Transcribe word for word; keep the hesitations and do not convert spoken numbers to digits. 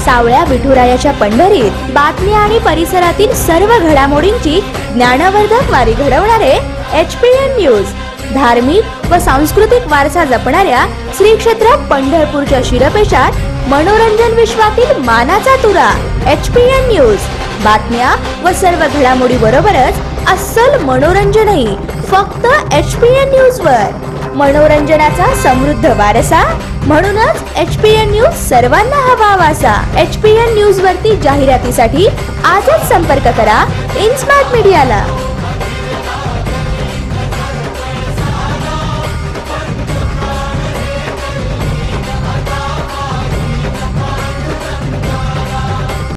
सावळ्या विठुरायाच्या पंढरीत बातम्या आणि परिसरातील सर्व घडामोडींची ज्ञानवर्धक वारी घडवणारे एच पी एन न्यूज। धार्मिक व सांस्कृतिक वारसा जपणाऱ्या श्री क्षेत्र पंढरपूरच्या शिरपेशात मनोरंजन विश्वातील मानाचा तुरा एच पी एन न्यूज। बातम्या व सर्व घडामोडी बरोबरच अस्सल मनोरंजनही फक्त एच पी एन न्यूज वर। मनोरंजनाचा समृद्ध वारसा, म्हणूनच एच पी एन न्यूज सर्वांना हवा वासा। एच पी एन न्यूज वरती जाहिरातीसाठी आजच संपर्क करा इन स्मार्ट मीडियाला।